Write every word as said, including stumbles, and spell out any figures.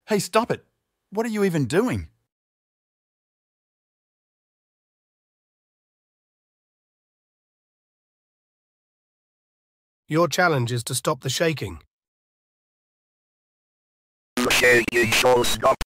Hey, stop it! What are you even doing? Your challenge is to stop the shaking. The shaking shall stop.